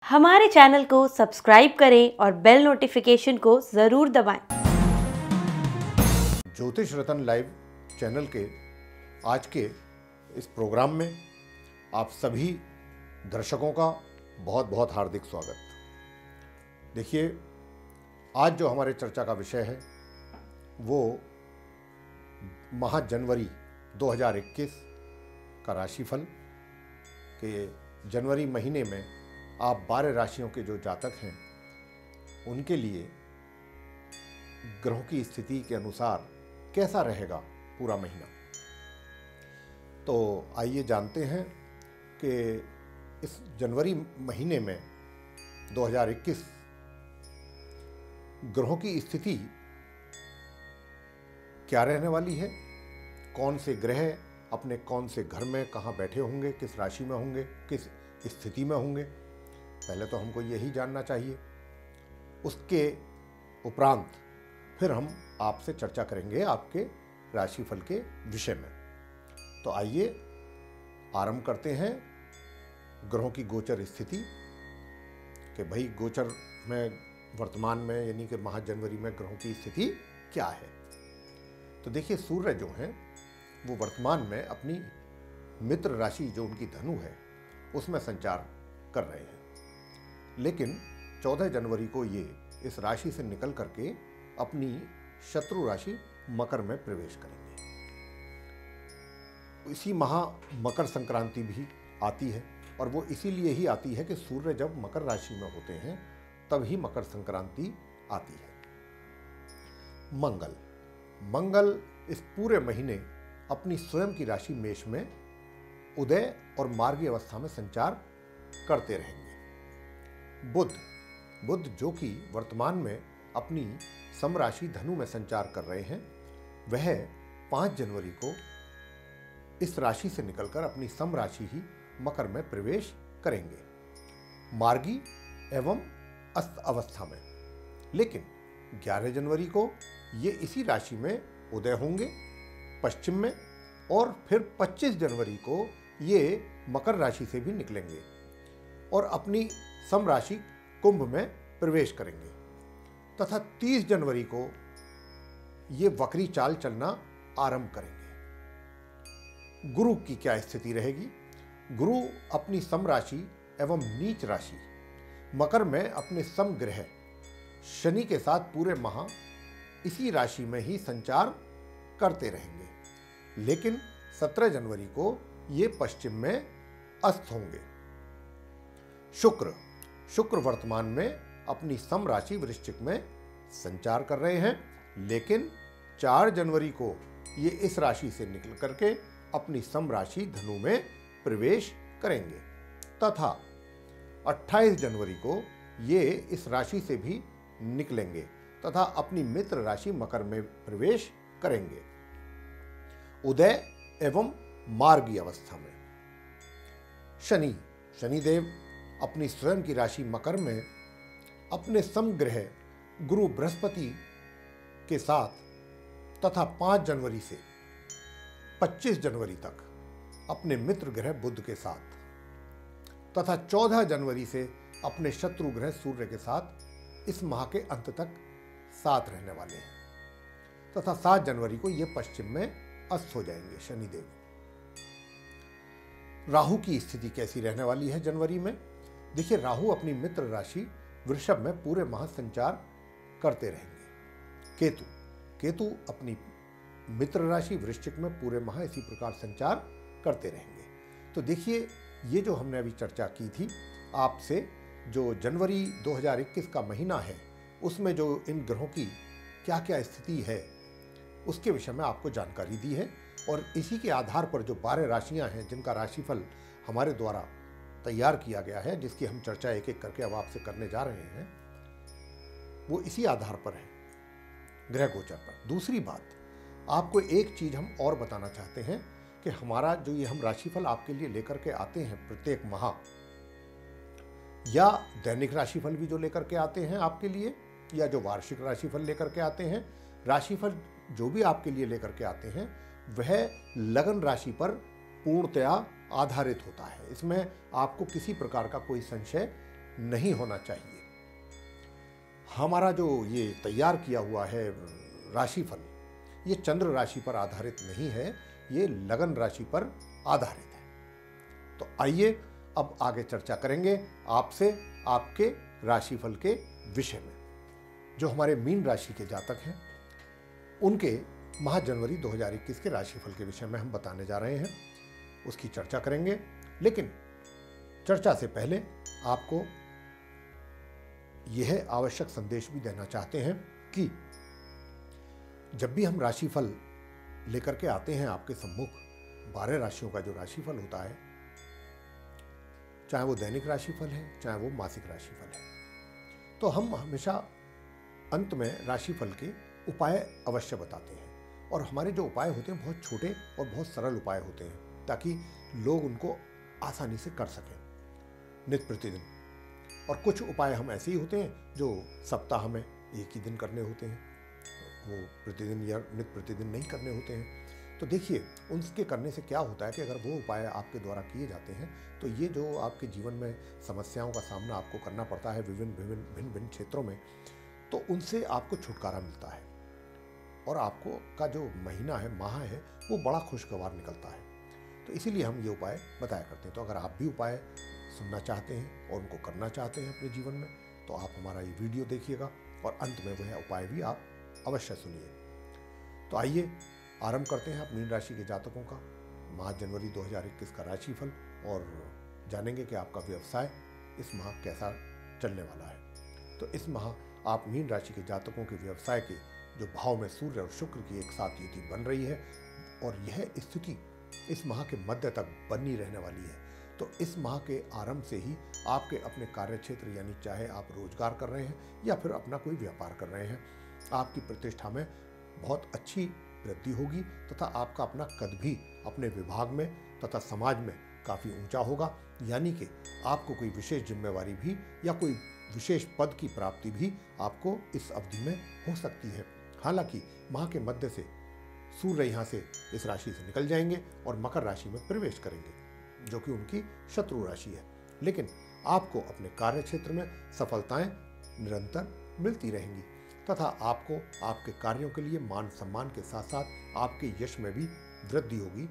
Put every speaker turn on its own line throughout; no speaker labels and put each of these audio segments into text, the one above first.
हमारे चैनल को सब्सक्राइब करें और बेल नोटिफिकेशन को ज़रूर दबाएं।
ज्योतिष रतन लाइव चैनल के आज के इस प्रोग्राम में आप सभी दर्शकों का बहुत बहुत हार्दिक स्वागत। देखिए, आज जो हमारे चर्चा का विषय है वो माह जनवरी 2021 का राशिफल के जनवरी महीने में आप 12 राशियों के जो जातक हैं उनके लिए ग्रहों की स्थिति के अनुसार कैसा रहेगा पूरा महीना। तो आइए जानते हैं कि इस जनवरी महीने में 2021 ग्रहों की स्थिति क्या रहने वाली है, कौन से ग्रह अपने कौन से घर में कहाँ बैठे होंगे, किस राशि में होंगे, किस स्थिति में होंगे। पहले तो हमको यही जानना चाहिए। उसके उपरांत फिर हम आपसे चर्चा करेंगे आपके राशिफल के विषय में। तो आइए आरंभ करते हैं ग्रहों की गोचर स्थिति कि भाई गोचर में वर्तमान में यानी कि माह जनवरी में ग्रहों की स्थिति क्या है। तो देखिए, सूर्य जो हैं वो वर्तमान में अपनी मित्र राशि जो उनकी धनु है उसमें संचार कर रहे हैं, लेकिन 14 जनवरी को ये इस राशि से निकल करके अपनी शत्रु राशि मकर में प्रवेश करेंगे। इसी माह मकर संक्रांति भी आती है और वो इसीलिए ही आती है कि सूर्य जब मकर राशि में होते हैं तब ही मकर संक्रांति आती है। मंगल इस पूरे महीने अपनी स्वयं की राशि मेष में उदय और मार्गी अवस्था में संचार करते रहेंगे। बुध जो कि वर्तमान में अपनी समराशि धनु में संचार कर रहे हैं, वह 5 जनवरी को इस राशि से निकलकर अपनी समराशि ही मकर में प्रवेश करेंगे, मार्गी एवं अस्त अवस्था में। लेकिन 11 जनवरी को ये इसी राशि में उदय होंगे पश्चिम में, और फिर 25 जनवरी को ये मकर राशि से भी निकलेंगे और अपनी समराशि कुंभ में प्रवेश करेंगे तथा 30 जनवरी को ये वक्री चाल चलना आरंभ करेंगे। गुरु की क्या स्थिति रहेगी? गुरु अपनी समराशि एवं नीच राशि मकर में अपने समग्रह शनि के साथ पूरे माह इसी राशि में ही संचार करते रहेंगे, लेकिन 17 जनवरी को ये पश्चिम में अस्त होंगे। शुक्र वर्तमान में अपनी समराशि वृश्चिक में संचार कर रहे हैं, लेकिन 4 जनवरी को ये इस राशि से निकल करके अपनी समराशि धनु में प्रवेश करेंगे तथा 28 जनवरी को ये इस राशि से भी निकलेंगे तथा अपनी मित्र राशि मकर में प्रवेश करेंगे उदय एवं मार्गी अवस्था में। शनिदेव अपनी स्वयं की राशि मकर में अपने समग्रह गुरु बृहस्पति के साथ तथा 5 जनवरी से 25 जनवरी तक अपने मित्र ग्रह बुध के साथ तथा 14 जनवरी से अपने शत्रु ग्रह सूर्य के साथ इस माह के अंत तक साथ रहने वाले हैं तथा 7 जनवरी को ये पश्चिम में अस्त हो जाएंगे शनिदेव। राहु की स्थिति कैसी रहने वाली है जनवरी में? देखिए, राहु अपनी मित्र राशि वृषभ में पूरे माह संचार करते रहेंगे। केतु अपनी मित्र राशि वृश्चिक में पूरे माह इसी प्रकार संचार करते रहेंगे। तो देखिए, ये जो हमने अभी चर्चा की थी आपसे, जो जनवरी 2021 का महीना है उसमें जो इन ग्रहों की क्या क्या स्थिति है उसके विषय में आपको जानकारी दी है, और इसी के आधार पर जो 12 राशियां हैं जिनका राशिफल हमारे द्वारा तैयार किया गया है, जिसकी हम चर्चा एक एक करके अब आपसे करने जा रहे हैं, वो इसी आधार पर है, ग्रह गोचर पर। दूसरी बात, आपको एक चीज हम और बताना चाहते हैं कि हमारा जो ये हम राशिफल आपके लिए लेकर के आते हैं प्रत्येक माह, या दैनिक राशिफल भी जो लेकर के आते हैं आपके लिए, या जो वार्षिक राशिफल लेकर के आते हैं, राशिफल जो भी आपके लिए लेकर के आते हैं वह लगन राशि पर पूर्णतया आधारित होता है। इसमें आपको किसी प्रकार का कोई संशय नहीं होना चाहिए। हमारा जो ये तैयार किया हुआ है राशिफल, ये चंद्र राशि पर आधारित नहीं है, ये लगन राशि पर आधारित है। तो आइए अब आगे चर्चा करेंगे आपसे आपके राशिफल के विषय में। जो हमारे मीन राशि के जातक हैं उनके माह जनवरी 2021 के राशिफल के विषय में हम बताने जा रहे हैं, उसकी चर्चा करेंगे। लेकिन चर्चा से पहले आपको यह आवश्यक संदेश भी देना चाहते हैं कि जब भी हम राशिफल लेकर के आते हैं आपके सम्मुख, 12 राशियों का जो राशिफल होता है, चाहे वो दैनिक राशिफल है चाहे वो मासिक राशिफल है, तो हम हमेशा अंत में राशिफल के उपाय अवश्य बताते हैं। और हमारे जो उपाय होते हैं बहुत छोटे और बहुत सरल उपाय होते हैं, ताकि लोग उनको आसानी से कर सकें नित्य प्रतिदिन। और कुछ उपाय हम ऐसे ही होते हैं जो सप्ताह में एक ही दिन करने होते हैं, वो प्रतिदिन या नित्य प्रतिदिन नहीं करने होते हैं। तो देखिए, उनके करने से क्या होता है कि अगर वो उपाय आपके द्वारा किए जाते हैं तो ये जो आपके जीवन में समस्याओं का सामना आपको करना पड़ता है भिन्न भिन्न क्षेत्रों में, तो उनसे आपको छुटकारा मिलता है और आपको का जो महीना है, माह है, वो बड़ा खुशगवार निकलता है। तो इसीलिए हम ये उपाय बताया करते हैं। तो अगर आप भी उपाय सुनना चाहते हैं और उनको करना चाहते हैं अपने जीवन में, तो आप हमारा ये वीडियो देखिएगा और अंत में वह उपाय भी आप अवश्य सुनिए। तो आइए आरंभ करते हैं आप मीन राशि के जातकों का माह जनवरी 2021 का राशिफल और जानेंगे कि आपका व्यवसाय इस माह कैसा चलने वाला है। तो इस माह आप मीन राशि के जातकों के व्यवसाय के जो भाव में सूर्य और शुक्र की एक साथ युति बन रही है और यह स्थिति इस माह के मध्य तक बनी रहने वाली है। तो इस माह के आरंभ से ही आपके अपने कार्य क्षेत्र, यानी चाहे आप रोजगार कर रहे हैं या फिर अपना कोई व्यापार कर रहे हैं, आपकी प्रतिष्ठा में बहुत अच्छी वृद्धि होगी तथा आपका अपना कद भी अपने विभाग में तथा समाज में काफ़ी ऊंचा होगा। यानी कि आपको कोई विशेष जिम्मेवारी भी या कोई विशेष पद की प्राप्ति भी आपको इस अवधि में हो सकती है। हालांकि माह के मध्य से सूर्य यहाँ से इस राशि से निकल जाएंगे और मकर राशि में प्रवेश करेंगे, जो कि उनकी शत्रु राशि है। लेकिन आपको अपने कार्य क्षेत्र में सफलताएं निरंतर मिलती रहेंगी तथा आपको आपके कार्यों के लिए मान सम्मान के साथ साथ आपके यश में भी वृद्धि होगी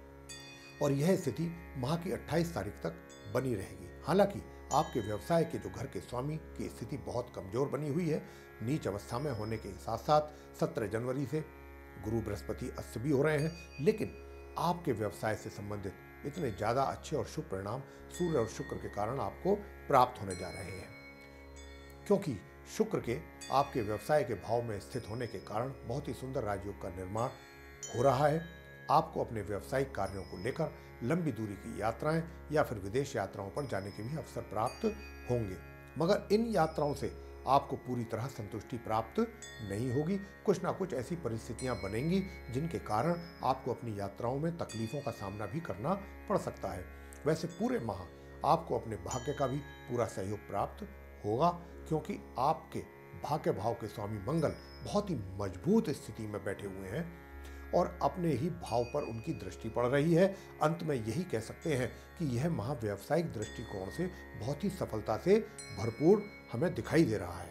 और यह स्थिति माह की 28 तारीख तक बनी रहेगी। हालांकि आपके व्यवसाय के जो घर के स्वामी की स्थिति बहुत कमजोर बनी हुई है, नीच अवस्था में होने के साथ साथ 17 जनवरी से गुरु बृहस्पति अस्त भी हो रहे हैं। लेकिन आपके व्यवसाय से संबंधित इतने ज़्यादा अच्छे और शुभ परिणाम सूर्य और शुक्र के कारण आपको प्राप्त होने जा रहे हैं, क्योंकि शुक्र के आपके व्यवसाय के भाव में स्थित होने के कारण बहुत ही सुंदर राजयोग का निर्माण हो रहा है। आपको अपने व्यावसायिक कार्यों को लेकर लंबी दूरी की यात्राएं या फिर विदेश यात्राओं पर जाने के भी अवसर प्राप्त होंगे, मगर इन यात्राओं से आपको पूरी तरह संतुष्टि प्राप्त नहीं होगी। कुछ ना कुछ ऐसी परिस्थितियां बनेंगी जिनके कारण आपको अपनी यात्राओं में तकलीफों का सामना भी करना पड़ सकता है। वैसे पूरे माह आपको अपने भाग्य का भी पूरा सहयोग प्राप्त होगा, क्योंकि आपके भाग्य भाव के स्वामी मंगल बहुत ही मजबूत स्थिति में बैठे हुए हैं और अपने ही भाव पर उनकी दृष्टि पड़ रही है। अंत में यही कह सकते हैं कि यह माह व्यावसायिक दृष्टिकोण से बहुत ही सफलता से भरपूर हमें दिखाई दे रहा है।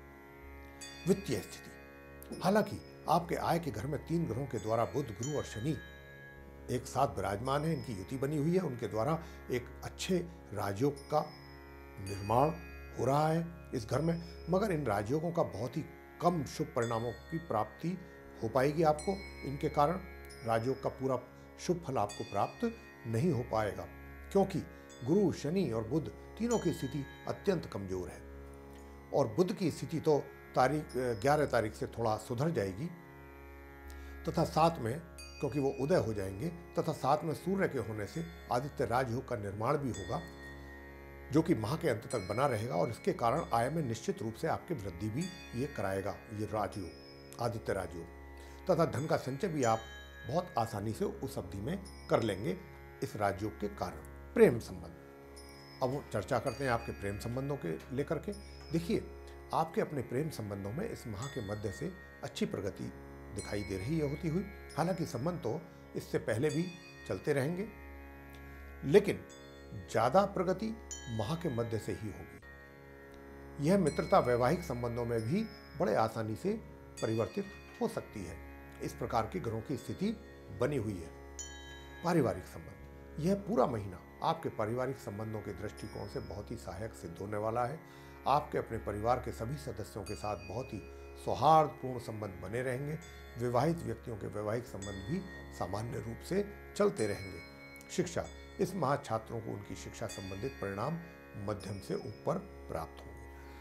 वित्तीय स्थिति, हालांकि आपके आय के घर में 3 ग्रहों के द्वारा बुध, गुरु और शनि एक साथ विराजमान है, इनकी युति बनी हुई है, उनके द्वारा एक अच्छे राजयोग का निर्माण हो रहा है इस घर में, मगर इन राजयोगों का बहुत ही कम शुभ परिणामों की प्राप्ति हो पाएगी। आपको इनके कारण राजयोग का पूरा शुभ फल आपको प्राप्त नहीं हो पाएगा, क्योंकि गुरु, शनि और बुध तीनों की स्थिति अत्यंत कमजोर है और बुध की स्थिति तो 11 तारीख से थोड़ा सुधर जाएगी तथा साथ में, क्योंकि वो उदय हो जाएंगे, तथा साथ में सूर्य के होने से आदित्य राजयोग का निर्माण भी होगा, जो कि माह के अंत तक बना रहेगा और इसके कारण आय में निश्चित रूप से आपकी वृद्धि भी ये कराएगा, ये राजयोग, आदित्य राजयोग। तथा धन का संचय भी आप बहुत आसानी से उस अवधि में कर लेंगे इस राजयोग के कारण। प्रेम संबंध, अब चर्चा करते हैं आपके प्रेम संबंधों के लेकर के। देखिए, आपके अपने प्रेम संबंधों में इस माह के मध्य से अच्छी प्रगति दिखाई दे रही है होती हुई। हालांकि संबंध तो इससे पहले भी चलते रहेंगे, लेकिन ज्यादा प्रगति माह के मध्य से ही होगी। यह मित्रता वैवाहिक संबंधों में भी बड़े आसानी से परिवर्तित हो सकती है। इस प्रकार के ग्रहों की स्थिति बनी हुई है। पारिवारिक संबंध, यह पूरा महीना आपके पारिवारिक संबंधों के दृष्टिकोण से बहुत ही सहायक सिद्ध होने वाला है। आपके अपने परिवार के सभी सदस्यों के साथ बहुत ही सौहार्दपूर्ण संबंध बने रहेंगे। विवाहित व्यक्तियों के वैवाहिक संबंध भी सामान्य रूप से चलते रहेंगे। शिक्षा, इस माह छात्रों को उनकी शिक्षा संबंधित परिणाम मध्यम से ऊपर प्राप्त होंगे।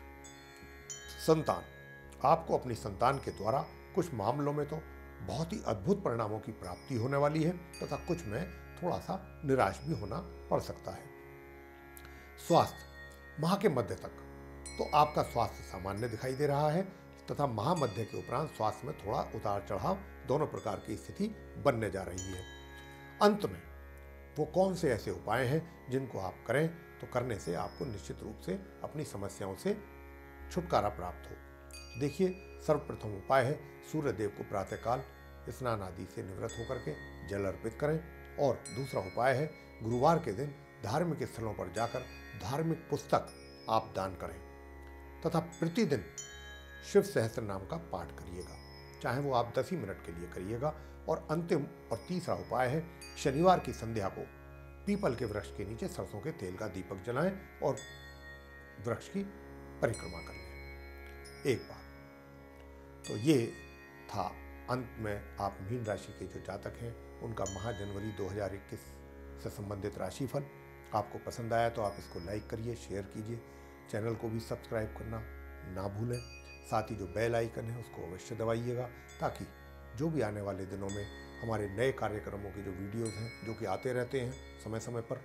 संतान, आपको अपनी संतान के द्वारा कुछ मामलों में तो बहुत ही अद्भुत परिणामों की प्राप्ति होने वाली है तथा कुछ में थोड़ा सा निराश भी होना पड़ सकता है। स्वास्थ्य, माह के मध्य तक तो आपका स्वास्थ्य सामान्य दिखाई दे रहा है तथा माह मध्य के उपरांत स्वास्थ्य में थोड़ा उतार चढ़ाव दोनों प्रकार की स्थिति बनने जा रही है। अंत में वो कौन से ऐसे उपाय हैं जिनको आप करें तो करने से आपको निश्चित रूप से अपनी समस्याओं से छुटकारा प्राप्त हो। देखिए, सर्वप्रथम उपाय है सूर्य देव को प्रातःकाल स्नान आदि से निवृत्त होकर के जल अर्पित करें। और दूसरा उपाय है गुरुवार के दिन धार्मिक स्थलों पर जाकर धार्मिक पुस्तक आप दान करें तथा प्रतिदिन शिव सहस्त्र नाम का पाठ करिएगा, चाहे वो आप 10 ही मिनट के लिए करिएगा। और अंतिम और तीसरा उपाय है शनिवार की संध्या को पीपल के वृक्ष के नीचे सरसों के तेल का दीपक जलाएं और वृक्ष की परिक्रमा कर लें एक बार। तो ये था अंत में आप मीन राशि के जो जातक हैं उनका माह जनवरी 2021 से संबंधित राशिफल। आपको पसंद आया तो आप इसको लाइक करिए, शेयर कीजिए, चैनल को भी सब्सक्राइब करना ना भूलें। साथ ही जो बेल आइकन है उसको अवश्य दबाइएगा ताकि जो भी आने वाले दिनों में हमारे नए कार्यक्रमों के जो वीडियोस हैं जो कि आते रहते हैं समय समय पर,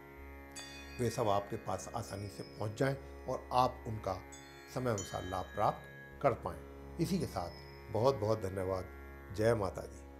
वे सब आपके पास आसानी से पहुंच जाएं और आप उनका समय अनुसार लाभ प्राप्त कर पाएं। इसी के साथ बहुत बहुत धन्यवाद। जय माता दी।